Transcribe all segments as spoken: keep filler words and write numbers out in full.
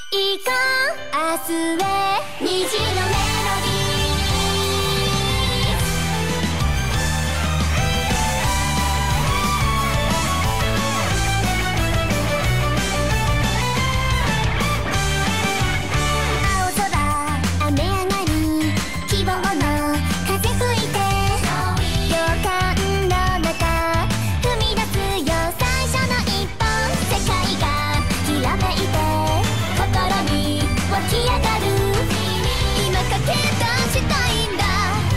行こう明日へ虹のメロディー。青空雨上がり希望の風吹いて予感の中踏み出すよ最初の一歩。世界がきらめいて心に湧き上がる。今駆け出したいんだ。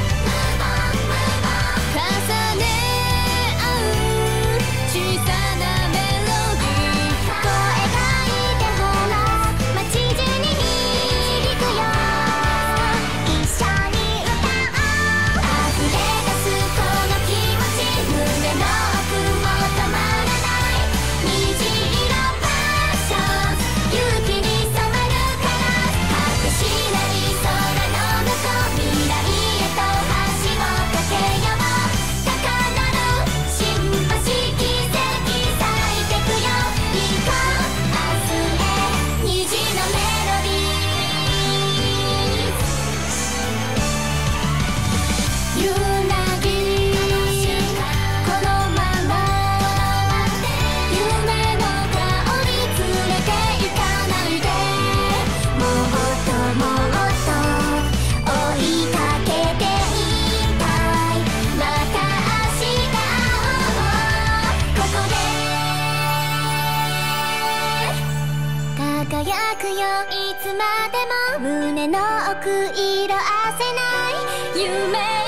重ね合う小さなメロディー。声がいてほら街中に響くよ。一緒に歌おう。溢れ出すこの気持ち胸の奥も止まらない。虹色パッション勇気に染まるから果てしない空の向こう未来へと橋を架けよう。高鳴るシンパシー奇跡咲いてくよ。行こう明日へ虹のメロディー。揺らぎこのまま夢の香り連れて行かないで。もっともっと追いかけていたい。また明日会おうここで。輝くよいつまでも胸の奥色あせない夢